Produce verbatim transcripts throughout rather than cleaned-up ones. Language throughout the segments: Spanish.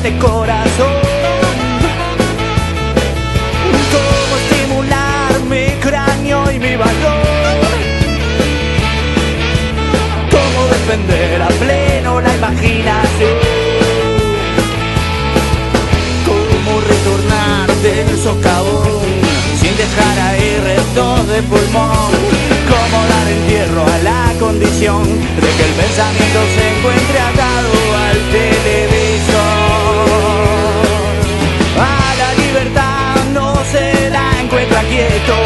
este corazón. Cómo estimular mi cráneo y mi valor. Cómo defender a pleno la imaginación. Cómo retornar del socavón sin dejar ahí restos de pulmón. Cómo dar entierro a la condición de que el pensamiento se encuentre atado al televisor. A la libertad no se la encuentra quieto.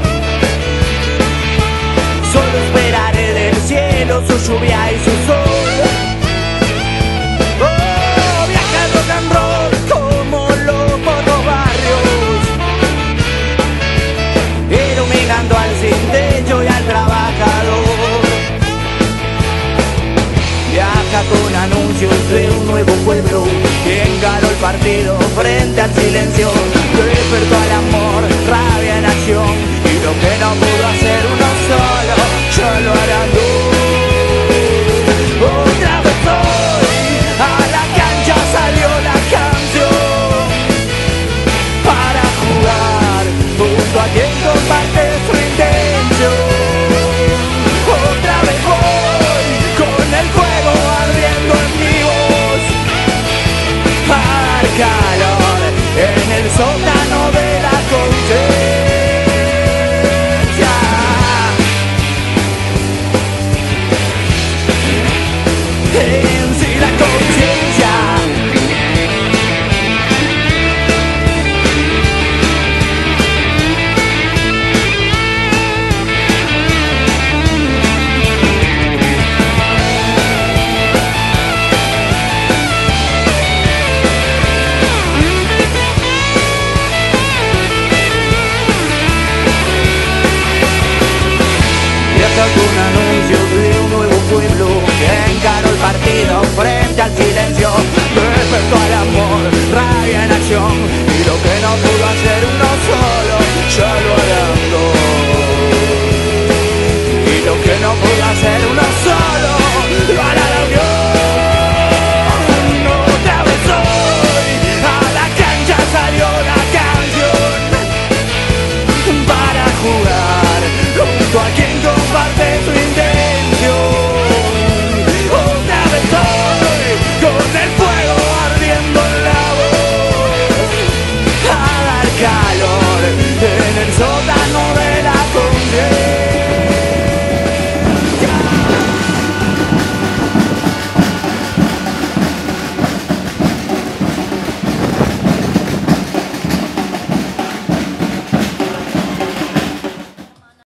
Solo esperaré del cielo su lluvia y su sol. Oh, viaja el rock and roll como loco los barrios, iluminando al sin techo y al trabajador. Viaja con anuncios de un nuevo pueblo que encaró el partido frente al silencio. Despertó al amor, rabia en acción, y lo que no pudo hacer uno solo, ya lo harán dos. Otra vez hoy a la cancha salió la canción para jugar junto a quien comparte su intención. Otra vez voy con el fuego ardiendo en mi voz, a dar calor en el sótano de la conciencia. En sí la conciencia. Viaja con anuncios de